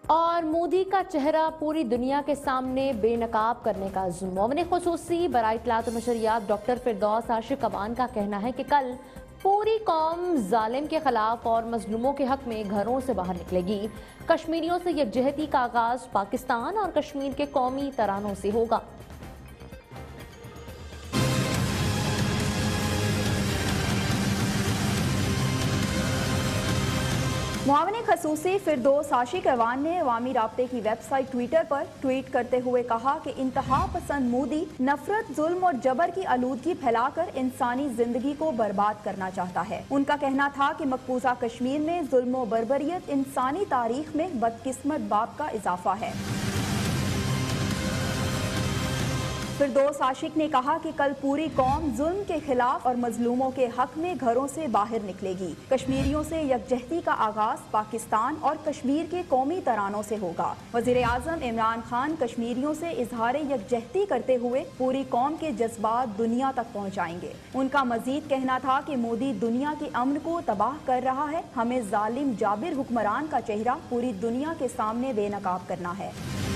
اور مودی کا چہرہ پوری دنیا کے سامنے بے نقاب کرنے کا عزم۔ معاون خصوصی برائے اطلاعات و نشریات ڈاکٹر فردوس عاشق امان کا کہنا ہے کہ کل پوری قوم ظالم کے خلاف اور مظلوموں کے حق میں گھروں سے باہر نکلے گی۔ کشمیریوں سے یکجہتی کا آغاز پاکستان اور کشمیر کے قومی ترانوں سے ہوگا۔ معاون خصوصی فردوس عاشق امان نے عوامی رابطے کی ویب سائٹ ٹویٹر پر ٹویٹ کرتے ہوئے کہا کہ انتہا پسند مودی نفرت، ظلم اور جبر کی آلودگی پھیلا کر انسانی زندگی کو برباد کرنا چاہتا ہے۔ ان کا کہنا تھا کہ مقبوضہ کشمیر میں ظلم و بربریت انسانی تاریخ میں بدقسمت باب کا اضافہ ہے۔ فردوس عاشق نے کہا کہ کل پوری قوم ظلم کے خلاف اور مظلوموں کے حق میں گھروں سے باہر نکلے گی۔ کشمیریوں سے یکجہتی کا آغاز پاکستان اور کشمیر کے قومی ترانوں سے ہوگا۔ وزیر اعظم عمران خان کشمیریوں سے اظہار یکجہتی کرتے ہوئے پوری قوم کے جذبات دنیا تک پہنچائیں گے۔ ان کا مزید کہنا تھا کہ مودی دنیا کے امن کو تباہ کر رہا ہے، ہمیں ظالم جابر حکمران کا چہرہ پوری دنیا کے سامنے بے نقاب کرنا ہے۔